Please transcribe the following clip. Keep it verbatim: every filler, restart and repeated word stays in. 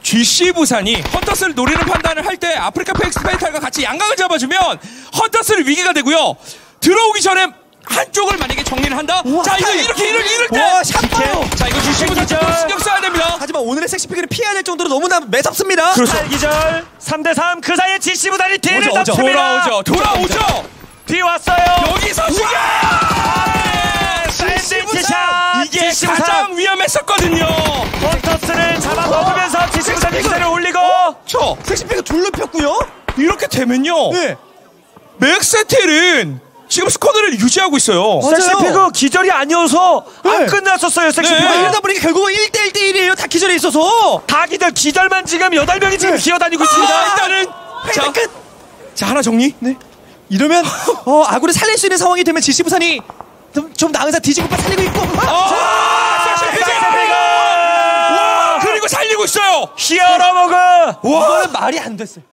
지씨 부산이 헌터스를 노리는 판단을 할 때 아프리카 페이스페이탈과 같이 양강을 잡아주면 헌터스를 위기가 되고요. 들어오기 전에 한쪽을 만약에 정리를 한다. 우와, 자 이거 타임. 이렇게 이럴 이럴 때. 와, 샷 봐요. 자 이거 지씨 부산 좀 신경 써야 됩니다. 하지만 오늘의 섹시피그를 피해야 될 정도로 너무나 매섭습니다. 그렇죠. 기절 삼 대 삼. 그 사이에 지씨 부단이 뒤를 오죠, 오죠. 잡습니다. 돌아오죠. 돌아오죠. 뒤 왔어요. 여기서 죽여. 샌드위치샷. 이게 가장 위험했었거든요. 헌터스를 잡아먹으면서 지씨 부단 기절을 올리고. 저 섹시피그 둘로 폈고요. 이렇게 되면요. 네. 맥세텔은 지금 스쿼드를 유지하고 있어요. 맞아요. 섹시피그 기절이 아니어서 안 네. 끝났었어요. 섹시피그. 네. 이러다 보니까 결국은 일 대 일 대 일이에요. 다 기절해 있어서. 다 기절. 기절만 지금 여덟 명이 지금 네. 기어다니고 자, 있습니다. 일단은 자, 끝. 자 하나 정리. 네. 이러면 어, 아구를 살릴 수 있는 상황이 되면 지씨 부산이 좀, 좀 나은사 뒤지고 빠 살리고 있고. 아! 아, 섹시피그! 와, 그리고 살리고 있어요. 히어로 모그. 이거는 말이 안 됐어요.